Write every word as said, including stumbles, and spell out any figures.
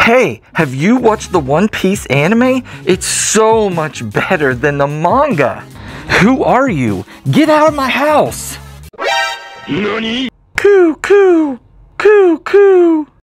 Hey, have you watched the One Piece anime? It's so much better than the manga. Who are you? Get out of my house! Nani? Coo, coo, coo, coo.